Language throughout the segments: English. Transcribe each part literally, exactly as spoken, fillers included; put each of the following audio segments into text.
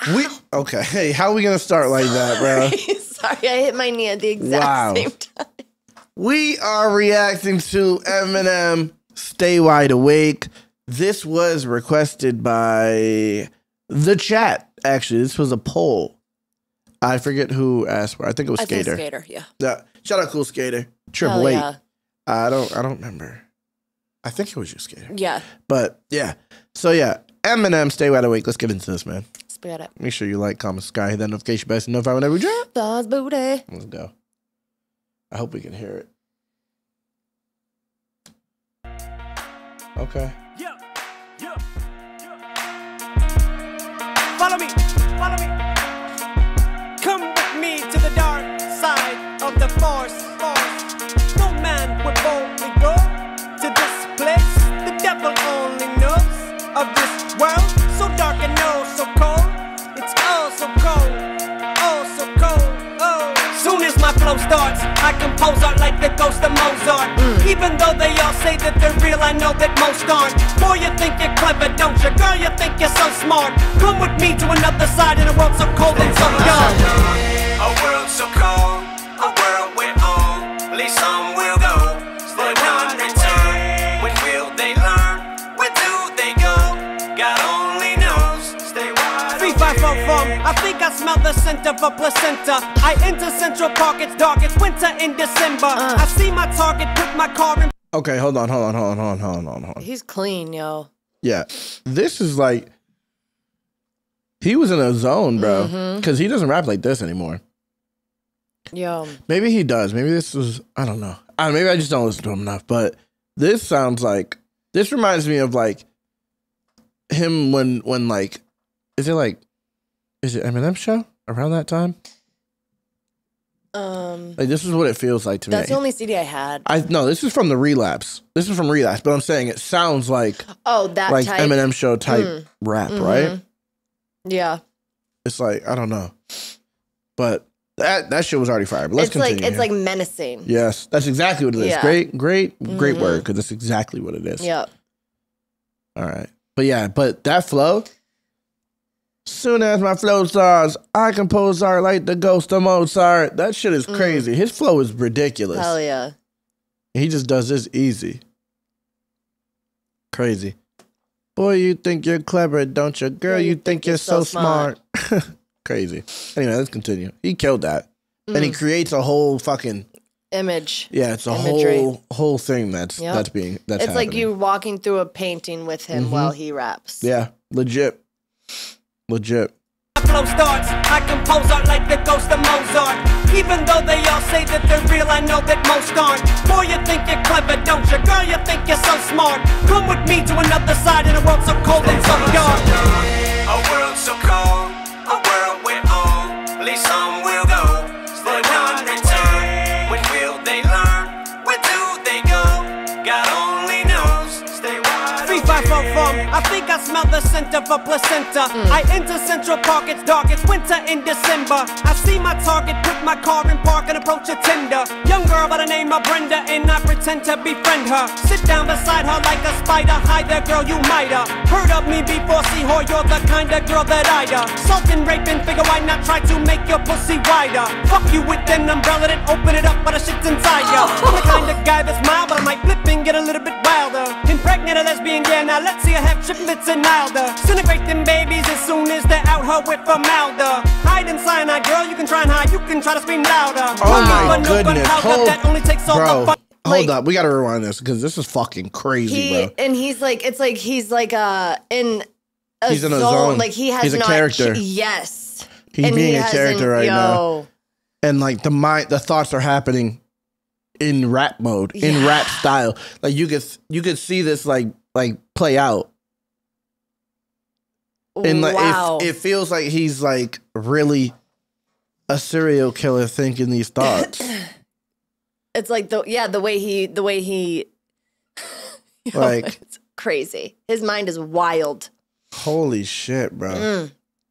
We okay. Hey, how are we gonna start like that, bro? Sorry, I hit my knee at the exact Wow. same time. We are reacting to Eminem Stay Wide Awake. This was requested by the chat. Actually, this was a poll. I forget who asked for it. I think it was I Skater. think Skater, yeah. Yeah. Shout out Cool Skater. Triple Hell eight. yeah. I don't I don't remember. I think it was you, Skater. Yeah. But yeah. So yeah, Eminem Stay Wide Awake. Let's get into this, man. Let's get it. Make sure you like, comment, subscribe, hit that notification bell to notify whenever we drop. Buzz booty. Let's go. I hope we can hear it. Okay. Yeah, yeah, yeah. Follow me, follow me. Come with me to the dark side of the force. force. No man would boldly go to this place. The devil only knows of this world. So dark and oh so cold. It's oh so cold. Oh so cold. Oh. Soon as my flow starts, I compose art like the ghost of Mozart. Mm. Even though they all say that they're real, I know that most aren't. Boy, you think you're clever, don't you? Girl, you think you're so smart. Come with me to another side in a world so cold and so dark. A world so cold, a world we're on. At least some will go, but none return. When will they learn? Where do they go? God only knows. Stay wide. Three, five, four, four. I think I smell the scent of a placenta. I enter Central Park, it's dark, it's winter in December. Uh. I see my target, put my car in. Okay, hold on, hold on, hold on, hold on, hold on, hold on. He's clean, yo. Yeah, this is like, he was in a zone, bro, because mm-hmm. he doesn't rap like this anymore. Yo. Maybe he does. Maybe this was, I don't know. I maybe I just don't listen to him enough, but this sounds like, this reminds me of like, him when, when like, is it like, is it Eminem show around that time? Um, like this is what it feels like to that's me. That's the only C D I had. I no, this is from the Relapse. This is from Relapse, but I'm saying it sounds like oh that like type. Eminem show type mm. rap, mm-hmm. right? Yeah. It's like I don't know, but that that shit was already fire. But let's it's continue. like it's here. like menacing. Yes, that's exactly what it is. Yeah. Great, great, great mm-hmm. word because that's exactly what it is. Yep. All right, but yeah, but that flow. Soon as my flow starts, I compose art like the ghost of Mozart. That shit is crazy. Mm. His flow is ridiculous. Hell yeah. He just does this easy. Crazy. Boy, you think you're clever, don't you? Girl, you, you think, think you're, you're so, so smart. smart. Crazy. Anyway, let's continue. He killed that. Mm. And he creates a whole fucking image. Yeah, it's a Imagery. whole whole thing that's yep. that's being that's It's happening. like you walking through a painting with him mm-hmm. while he raps. Yeah, legit. Legit. My flow starts, I compose art like the ghost of Mozart. Even though they all say that they're real, I know that most aren't. Boy, you think you're clever, don't you? Girl, you think you're so smart. Come with me to another side in a world so cold and so dark. A world so cold, a world we're on. At least some will go, but none return. When will they learn? Where do they go? God only knows. Stay wide. Three, five, four, four. I think I smell the scent of a placenta. Mm. I enter Central Park, it's dark, it's winter in December. I see my target, put my car in park and approach a tender. Young girl by the name of Brenda and I pretend to befriend her. Sit down beside her like a spider. Hi there girl, you might have heard of me before, see her, you're the kind of girl that I'd uh Sultan, raping, figure why not try to make your pussy wider. Fuck you with an umbrella, then open it up, but the shit's inside ya. I'm the kind of guy that's mild, but I might flip and get a little bit wilder. Impregnate a lesbian, yeah, now let's see her have triplets and milder. Disintegrate them babies as soon as they're out her with formaldehyde. Hide in cyanide, girl, you can try and hide, you can try to scream louder. Oh my no goodness, hold, that only takes all bro, the fun. hold like, up, we gotta rewind this because this is fucking crazy, he, bro. And he's like, it's like he's like uh in a he's in a zone. zone. Like he has he's a not, character. Yes, he's and being he a character right yo. now, and like the mind, the thoughts are happening in rap mode, yeah. in rap style. Like you could you could see this like like play out. And like wow. it, it feels like he's like really a serial killer thinking these thoughts. It's like the yeah, the way he the way he like it's crazy. His mind is wild. Holy shit, bro. Mm.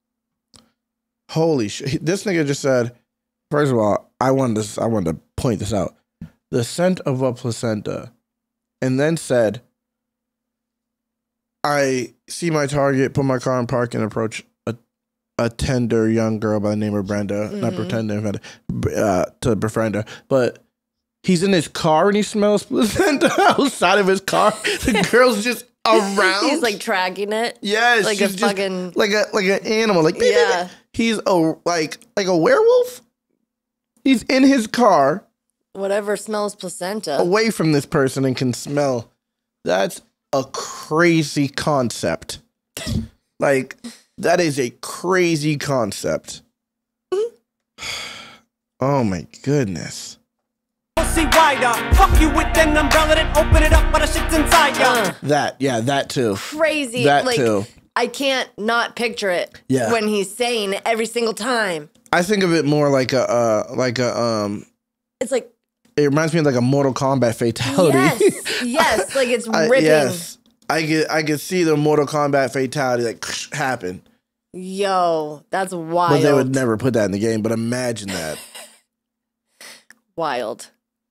Holy shit. This nigga just said, first of all, I wanted to I wanted to point this out. The scent of a placenta. And then said, I see my target, put my car in park, and approach a a tender young girl by the name of Brenda, mm-hmm. not pretending uh, to befriend her, but he's in his car and he smells placenta outside of his car. The girl's just around. He's like tracking it. Yes, like a fucking like a like an animal. Like yeah, he's a like like a werewolf. He's in his car, whatever smells placenta, away from this person and can smell. That's a crazy concept. Like. That is a crazy concept. Oh my goodness. See wider. Fuck you with an umbrella and open it up, but the shit's inside ya. Uh, that, yeah, that too. Crazy. That like, too. I can't not picture it. Yeah. When he's saying it every single time. I think of it more like a, uh, like a, um. It's like. It reminds me of like a Mortal Kombat fatality. Yes, yes, like it's ripping. I, yes. I could I could see the Mortal Kombat fatality like happen. Yo, that's wild. But they would never put that in the game. But imagine that. Wild.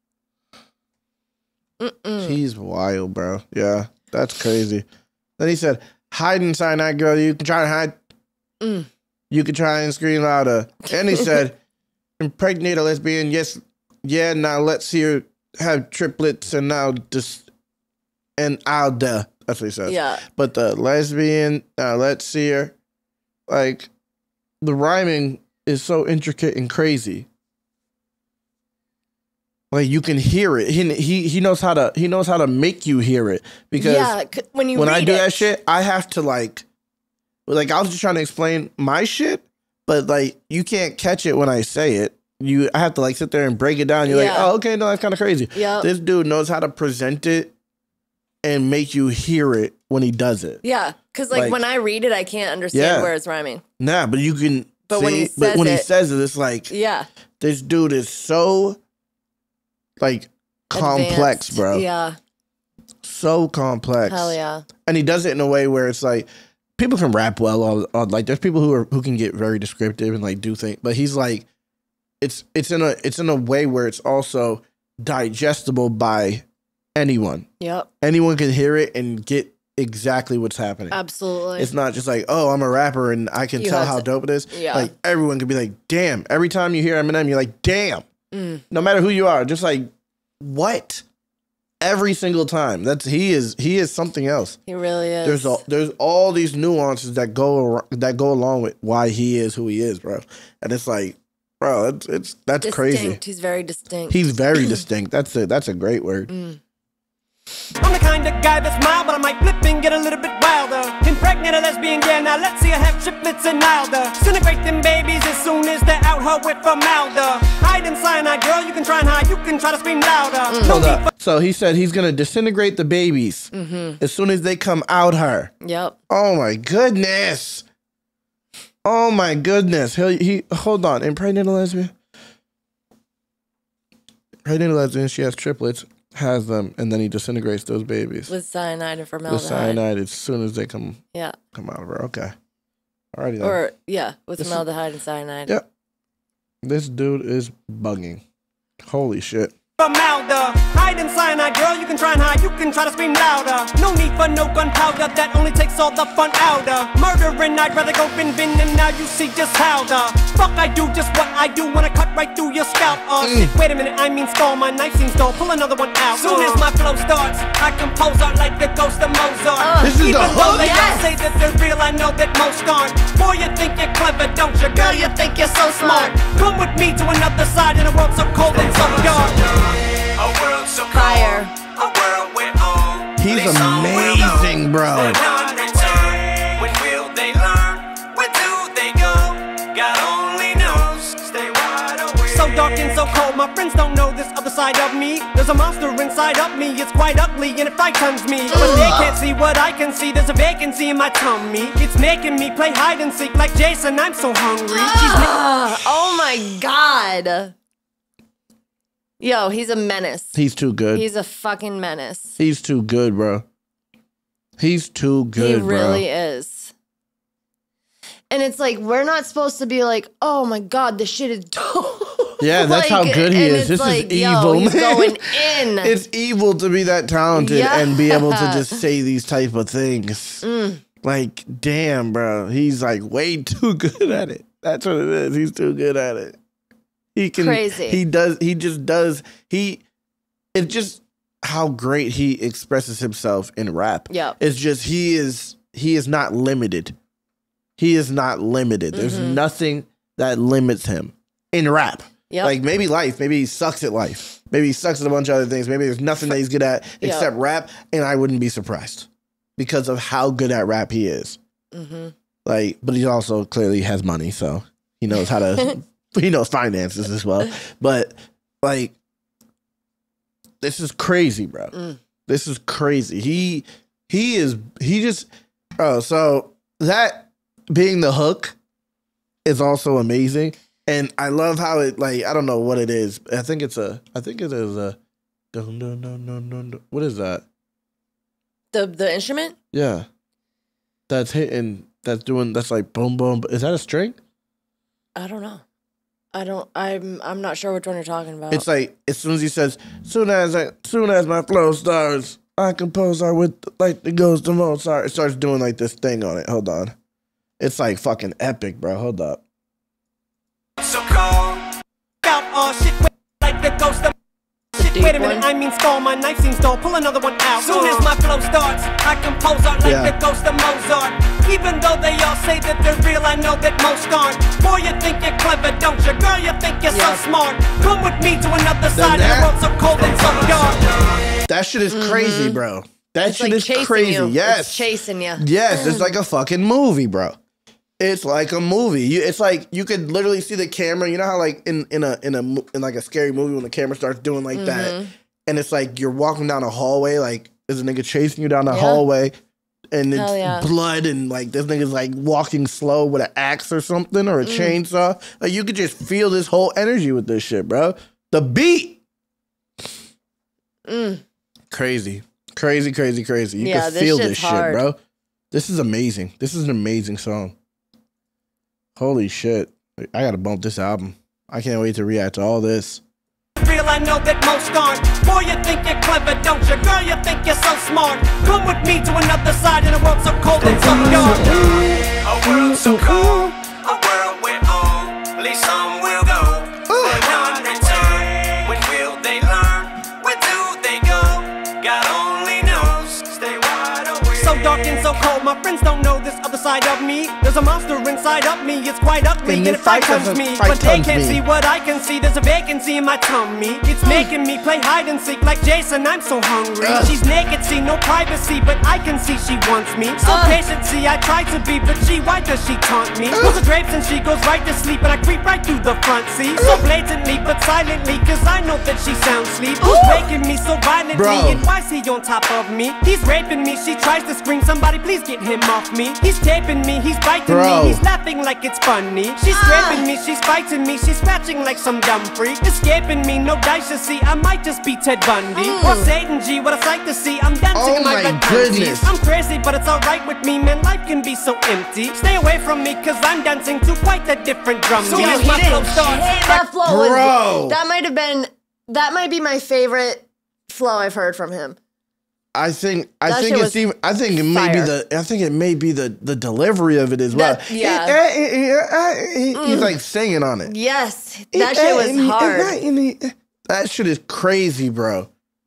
Mm-mm. He's wild, bro. Yeah, that's crazy. Then he said, "Hide inside that girl. You can try to hide. Mm. You can try and scream louder." And he said, "Impregnate a lesbian. Yes, yeah. Now let's see her have triplets, and now just and I'll duh." That's what he says. Yeah. But the lesbian, uh, let's see her. Like, the rhyming is so intricate and crazy. Like, you can hear it. He he he knows how to he knows how to make you hear it. Because yeah, when you when read I do it, that shit, I have to like, like I was just trying to explain my shit, but like you can't catch it when I say it. You I have to like sit there and break it down. You're yeah. like, oh, okay, no, that's kind of crazy. Yeah. This dude knows how to present it and make you hear it when he does it. Yeah, because like, like when I read it, I can't understand yeah. where it's rhyming. Nah, but you can. But see, when he says but when it, he says it, it's like, yeah, this dude is so like complex, advanced. bro. Yeah, so complex. Hell yeah. And he does it in a way where it's like people can rap well. All, all, like there's people who are who can get very descriptive and like do things, but he's like, it's it's in a it's in a way where it's also digestible by anyone. Yep. Anyone can hear it and get exactly what's happening. Absolutely. It's not just like, oh, I'm a rapper and I can You tell have how to- dope it is. Yeah. Like everyone could be like, damn. Every time you hear Eminem, you're like, damn. Mm. No matter who you are, just like, what? Every single time. That's he is he is something else. He really is. There's all there's all these nuances that go ar- that go along with why he is who he is, bro. And it's like, bro, it's it's that's distinct. crazy. He's very distinct. He's very distinct. That's a that's a great word. Mm. I'm the kind of guy that's mild, but I might flip and get a little bit wilder. Impregnate a lesbian, yeah, now let's see her have triplets and milder. Disintegrate them babies as soon as they're out her with formaldehyde. Hide and cyanide, girl, you can try and hide, you can try to scream louder. Mm. No Hold need up. So he said he's gonna disintegrate the babies Mm-hmm. as soon as they come out her. Yep. Oh my goodness. Oh my goodness. He, he hold on. Impregnate a lesbian. Impregnate a lesbian. She has triplets, has them, and then he disintegrates those babies With cyanide and formaldehyde. with cyanide as soon as they come Yeah. come out of her. Okay. Alrighty then. Or, yeah, with This is- formaldehyde and cyanide. Yep. This dude is bugging. Holy shit. formaldehyde. Hide and cyanide, girl, you can try and hide, you can try to scream louder. No need for no gunpowder, that only takes all the fun out of murdering. I'd rather go bin bin, and now you see just how the fuck I do just what I do when I cut right through your scalp. Oh shit, wait a minute, I mean skull, my knife seems dull, pull another one out. Soon as my flow starts, I compose art like the ghost of Mozart. Uh, This is Even the though hook? they all Yes. say that they're real, I know that most aren't. Boy, you think you're clever, don't you? Girl, you think you're so smart. Come with me to another side in a world so cold and so dark. A world so cold, Fire. a world where all He's they saw will amazing, go, bro. but none return. When will they learn? Where do they go? God only knows. Stay wide awake. So dark and so cold, my friends don't know this other side of me. There's a monster inside of me, it's quite ugly and it frightens me. But they can't see what I can see, there's a vacancy in my tummy. It's making me play hide and seek like Jason, I'm so hungry. She's ma- Ah, oh my God. Yo, he's a menace. He's too good. He's, He's a fucking menace. too good, bro. He's too good, he bro. really is. And it's like, we're not supposed to be like, oh my God, this shit is dope. Yeah, that's how good he and is. it's This like, is yo, evil, he's man. going in. It's evil to be that talented Yeah. and be able to just say these type of things. Mm. Like, damn, bro. He's like way too good at it. That's what it is. He's too good at it. He can. Crazy. He does. He just does. He. It's just how great he expresses himself in rap. Yeah. It's just he is. He is not limited. He is not limited. There's Mhm. nothing that limits him in rap. Yep. Like maybe life. Maybe he sucks at life. Maybe he sucks at a bunch of other things. Maybe there's nothing that he's good at Yep. except rap, and I wouldn't be surprised because of how good at rap he is. Mm-hmm. Like, but he also clearly has money, so he knows how to. He knows finances as well. But like, this is crazy, bro. Mm. This is crazy. He he is he just. Oh, so that being the hook is also amazing. And I love how it, like, I don't know what it is. I think it's a, I think it is a, dun, dun, dun, dun, dun, dun. What is that? The the instrument? Yeah. That's hitting, that's doing, that's like boom, boom. Is that a string? I don't know. I don't, I'm I'm not sure which one you're talking about. It's like, as soon as he says, soon as I, soon as my flow starts, I compose art with, like, the ghost of Mozart. It starts doing like this thing on it. Hold on. It's like fucking epic, bro. Hold up. So cold. Out all shit like the ghost of shit. deep Wait a minute, one. I mean stall. My knife seems dull. Pull another one out. Soon as my flow starts, I compose art like Yeah. the ghost of Mozart. Even though they all say that they're real, I know that most aren't. Boy, you think you're clever, don't you? Girl, you think you're Yeah. so smart. Come with me to another side of that- the world so cold and so dark. That shit is crazy, bro. That it's shit like is chasing crazy. you. Yes. It's chasing you. Yes, it's like a fucking movie, bro. It's like a movie. You, it's like you could literally see the camera. You know how like in in a in a mo- in like a scary movie when the camera starts doing like that, and it's like you're walking down a hallway, like there's a nigga chasing you down the Yeah. hallway, and it's Hell yeah. blood and like this nigga's like walking slow with an axe or something or a Mm. chainsaw. Like you could just feel this whole energy with this shit, bro. The beat, Mm. crazy, crazy, crazy, crazy. You Yeah, can this feel shit's this hard. shit, bro. This is amazing. This is an amazing song. Holy shit. I gotta bump this album. I can't wait to react to all this. Real, I know that most aren't. Boy, you think you're clever, don't you? Girl, you think you're so smart. Come with me to another side in a world so cold and so dark. A world so cold, a world where only some will go. For none return. When will they learn? Where do they go? God only knows. Stay wide awake. So dark and so cold, my friends don't know this other side of me. There's a monster inside of me, it's quite ugly, And and, it it frightens frightens- me. frightens But they can't me. see what I can see. There's a vacancy in my tummy. It's making me play hide and seek like Jason. I'm so hungry. Ugh. She's naked, see no privacy, but I can see she wants me. So Ugh. patient, see I try to be, but she, why does she taunt me? Pulls the drapes and she goes right to sleep, and I creep right through the front seat. So blatantly, but silently, cause I know that she sounds asleep. Who's making me so violently, Bro. and why's he on top of me? He's raping me, she tries to scream, somebody please get him off me. He's taping me, he's biting Bro. me, he's laughing like it's funny. She's scraping me, she's fighting me, she's scratching like some dumb freak. Escaping me, no dice to see, I might just be Ted Bundy. Or Satan G, what a sight to see, I'm dancing Oh in my, my red panties. goodness. I'm crazy, but it's alright with me, man, life can be so empty. Stay away from me, cause I'm dancing to quite a different drum beat. Dude, As he my flow didn't starts, hit that flow. was- Bro. that might have been, that might be my favorite flow I've heard from him. I think I That think shit it's was even I think it may be fire. the I think it may be the the delivery of it as well. That- yeah. He- He's like singing on it. Yes, that shit was hard. That shit is crazy, bro.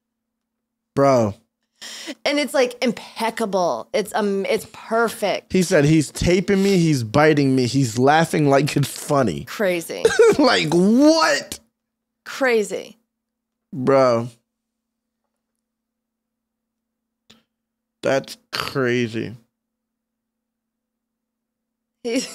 Bro. And it's like impeccable. It's um, it's perfect. He said he's taping me, he's biting me, he's laughing like it's funny. Crazy, Like what? crazy. Bro. That's crazy. He's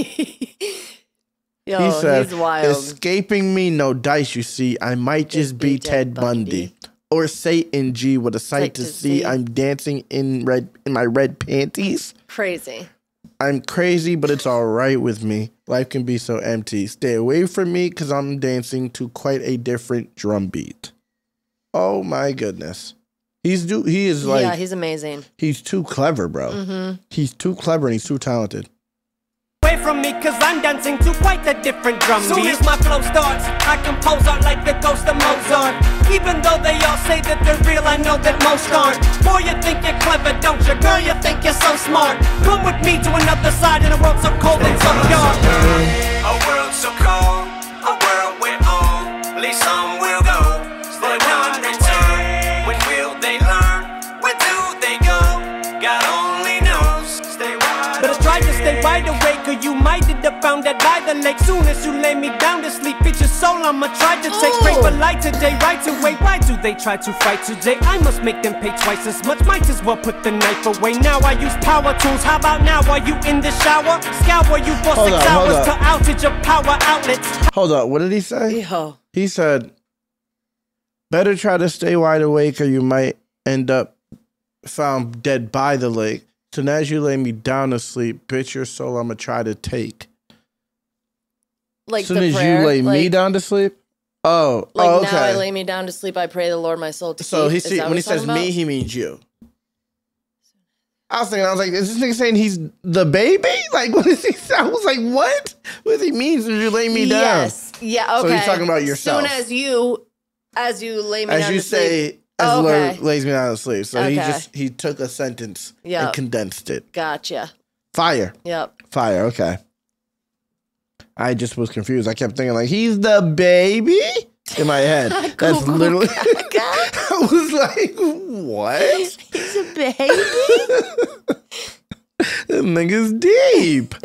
Yo, He said, he's wild. escaping me, no dice, you see. I might just, be, Ted Bundy. Or Satan G with a sight to, see. I'm dancing in red in my red panties. Crazy. I'm crazy, but it's all right with me. Life can be so empty. Stay away from me because I'm dancing to quite a different drum beat. Oh my goodness. He's do he is like yeah, he's amazing. he's too clever, bro. Mm-hmm. He's too clever and he's too talented. away away from me, cause I'm dancing to quite a different drum beat. Soon as my flow starts, I compose art like the ghost of Mozart. Even though they all say that they're real, I know that most aren't. Boy, you think you're clever, don't you? Girl, you think you're so smart. Come with me to another side in a world so cold and so dark. A world so cold, a world where only some will go. But none return. When will they learn? Where do they go? God only knows. Stay wide But I tried to stay wide awake, or you might have found that by the lake. Soon as you lay me down to sleep, it's your soul I'ma try to take. Pray for light today, right away. Why do they try to fight today? I must make them pay twice as much. Might as well put the knife away. Now I use power tools. How about now? Are you in the shower? Scour you for Hold six up, hold hours up. to outage of power outlets. Hold up. What did he say? Yo. He said, better try to stay wide awake or you might end up found dead by the lake. So now as you lay me down to sleep, bitch, your soul I'ma try to take. Like As soon the as prayer, you lay like, me down to sleep? Oh, Like oh, now okay. I lay me down to sleep, I pray the Lord my soul to So keep. he Is see, that when what he he's says talking me, about? he means you. I was thinking, I was like, is this nigga saying he's the baby? Like, what is he? I was like, what? What does he mean? As you lay me down? Yes. Yeah, okay. So he's talking about yourself. Soon as you, as you lay me As down you to say, sleep. as Oh, the Lord okay. lays me down to sleep. So he Okay. just he took a sentence Yep. and condensed it. Gotcha. Fire. Yep. Fire. Okay. I just was confused. I kept thinking like he's the baby in my head. That's Cuckoo literally. gaga. I was like, what? He's a baby. That nigga's deep.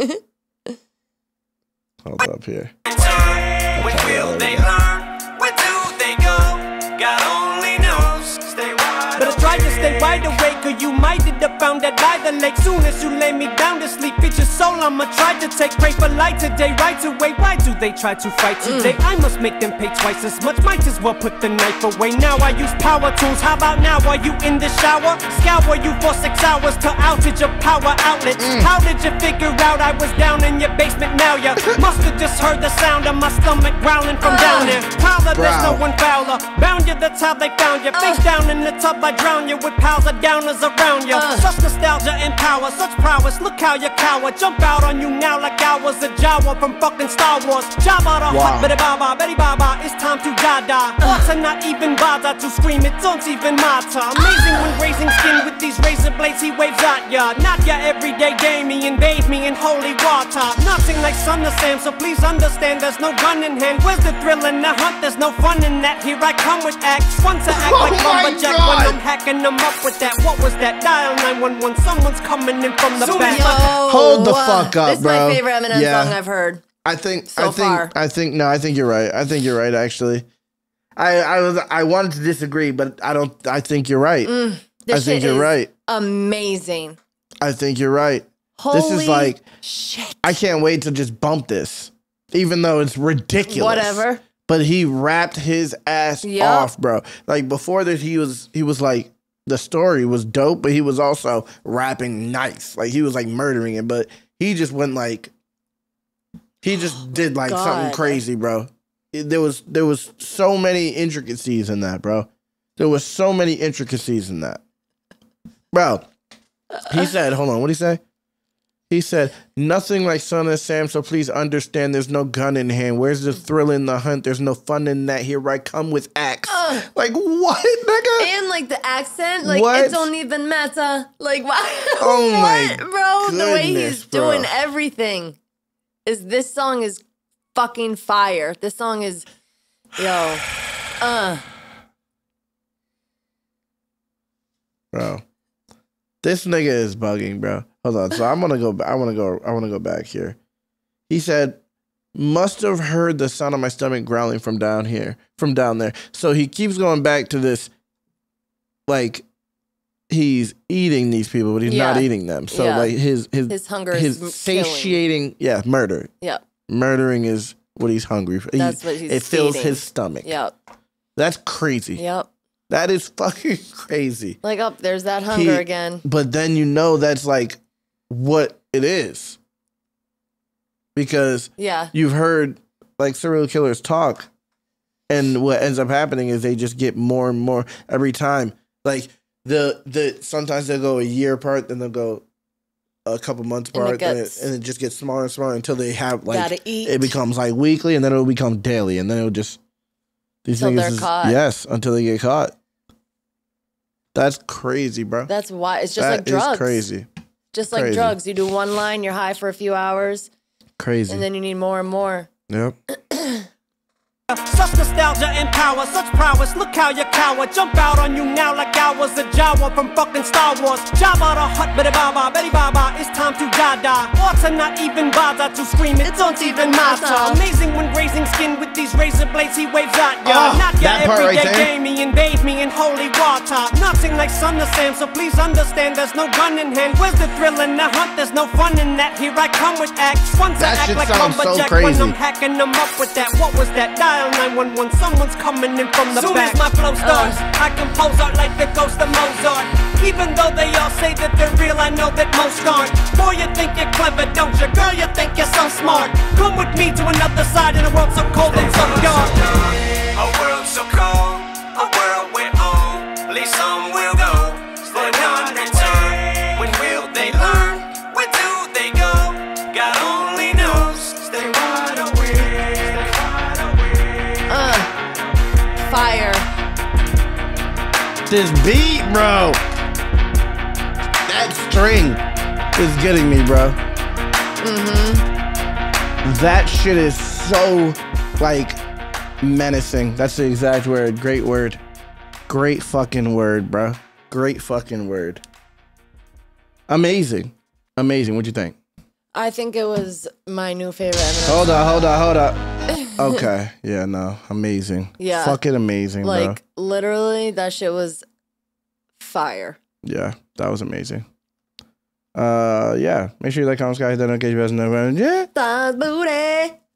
Hold up here. When will they learn? Where do they go? God only knows. Stay wide But I tried to stay wide awake, or you might have found that by the lake. Soon as you lay me down to sleep, it's your soul I'ma try to take. Pray for light today, right away. Why do they try to fight today? I must make them pay twice as much. Might as well put the knife away. Now I use power tools. How about now? Are you in the shower? Scour you for six hours to outage of power outlets. How did you figure out I was down in your basement? Now you must have just heard the sound of my stomach growling from down there. Tyler, there's no Bro. one fouler. Bound you, that's how they found you. Face down in the tub, I drown you with piles of downers around you. Such nostalgia and power, such prowess. Look how you cower. Jump out on you now like I was a Jawa from fucking Star Wars. Jabba the Wow. hut, bitty baba, betty baba. It's time to die-die. Thoughts are not even bother to scream, it don't even matter. Amazing when grazing skin with these razor blades he waves at ya. Not your everyday gamey and bathe me in holy water. Nothing like Son of Sam, so please understand there's no gun in hand. Where's the thrill in the hunt? There's no fun in that. Here I come with acts. One to act Oh like my lumberjack God. when I'm hacking them up with that. What was that? Dial nine one one. Someone's coming in from the Yo, back. Hold the fuck up, This is bro. my favorite Eminem Yeah. song I've heard. I think. So I think. far. I think. No, I think you're right. I think you're right. Actually, I. I was. I wanted to disagree, but I don't. I think you're right. This I think shit you're is right. Amazing. I think you're right. Holy This is like. shit. I can't wait to just bump this, even though it's ridiculous. Whatever. But he rapped his ass Yup. off, bro. Like before this, he was. He was like. The story was dope, but he was also rapping nice. Like he was like murdering it, but he just went like. He just did like something God. crazy, bro. It- there was there was so many intricacies in that, bro. There was so many intricacies in that, bro. He said, "Hold on, what did he say?" He said, "Nothing like Son of Sam, so please understand. There's no gun in hand. Where's the thrill in the hunt? There's no fun in that. Here I come with axe. Uh. Like what, nigga? And like the accent, like What? it don't even matter. Like why? Oh my what, bro? The way goodness, he's bro. doing everything is this song is fucking fire. This song is, yo, uh, Bro, this nigga is bugging, bro. Hold on. So I'm gonna go. I want to go. I want to go back here. He said, "Must have heard the sound of my stomach growling from down here, from down there." So he keeps going back to this, like he's eating these people, but he's Yeah. not eating them. So Yeah. like his his his hunger his is killing. satiating, yeah, murder. Yep, Murdering is what he's hungry for. He- That's what he's It fills feeding. his stomach. yep, That's crazy. yep. That is fucking crazy. Like up, there's that hunger He- again. But then you know that's like what it is. Because Yeah, you've heard like serial killers talk, and what ends up happening is they just get more and more every time. Like the the sometimes they'll go a year apart, then they'll go a couple months And it apart, and it, gets- and it just gets smaller and smaller until they have like Gotta eat. it becomes like weekly, and then it'll become daily, and then it'll just these Until niggas they're is- caught. Yes, until they get caught. That's crazy, bro. That's why it's just That like drugs. is crazy, Just like Crazy. drugs. You do one line, you're high for a few hours, crazy. and then you need more and more. Yep. Such nostalgia and power, such prowess. Look how you cower. Jump out on you now like I was a Jawa from fucking Star Wars. Jabba the Hutt, Betty Baba, Betty Baba. It's time to dada. Or to not even bother to scream. It don't even matter. Amazing when grazing skin with these razor blades he waves at ya. Oh, not your that part right everyday there. game. He invade me in holy water. Nothing like Son of Sam, so please understand there's no gun in hand. Where's the thrill in the hunt? There's no fun in that. Here I come with acts. Once That I act shit like sounds so lumberjack crazy. when I'm hacking them up with that. What was that? Dial nine one one. Someone's coming in from the Soon back. Soon as my flow starts, I compose art like the ghost of Mozart. Even though they all say that they're real, I know that most aren't. Boy, you think you're clever, don't you? Girl, you think you're so smart. Come with me to another side in a world so cold and so dark. A world so cold, a world where only some will go. For none return. When will they learn? Where do they go? God only knows. Stay wide awake. Stay wide awake. Uh, fire. This beat, bro. That string is getting me, bro. Mm-hmm. That shit is so like menacing. That's the exact word. Great word. Great fucking word, bro. Great fucking word. Amazing. Amazing. What'd you think? I think it was my new favorite Eminem. Hold on, hold on, hold on. Okay. Yeah, no. Amazing. Yeah. Fucking amazing, Like, bro. literally, that shit was fire. Yeah, that was amazing. Uh, yeah. Make sure you like, comment, subscribe, hit that notification bell. Yeah. Thighs booty.